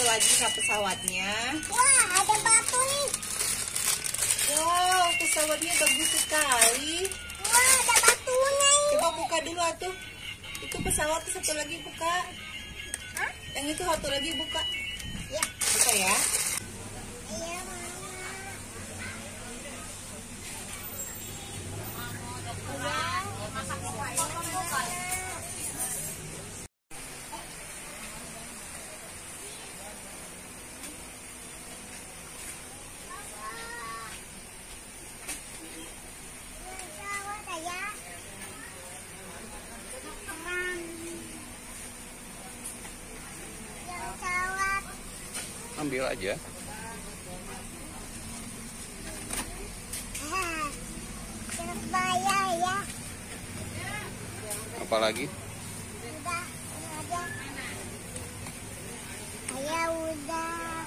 satu lagi kak pesawatnya. Wah, ada batu nih. Wow, pesawatnya bagus sekali. Wah, ada batunya ini. Coba buka dulu atuh. Itu pesawat satu lagi buka. Hah? Yang itu satu lagi buka. Ya. Buka ya. Iya, Mama. Ambil aja. Terus bayar ya. Apalagi? Udah, ini aja. Ayah udah.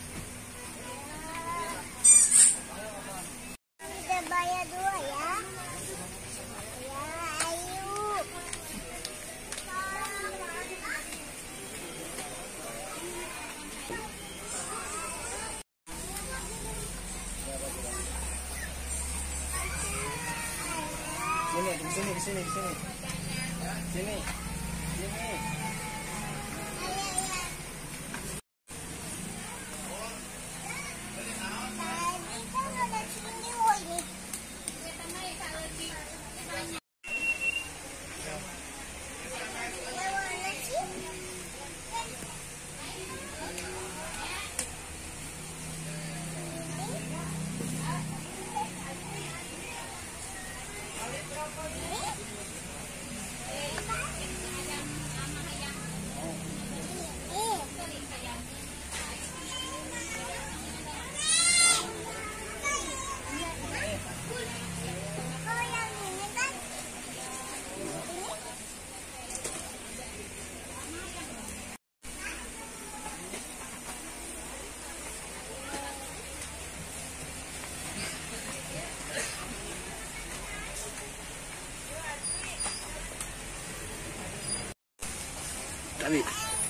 Udah bayar dua ya. Ya, ayo. Di sini. Sini. Tadi kan ada cendol ini. Yang mana sih? Kalau yang ini kan ini. Tapi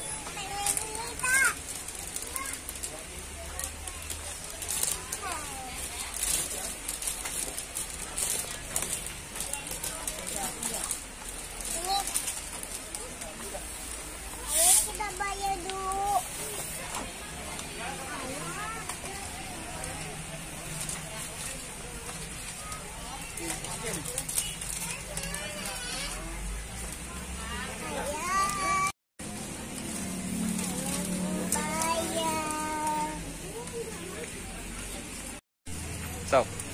Ayo kita bayar dulu. Bayar. so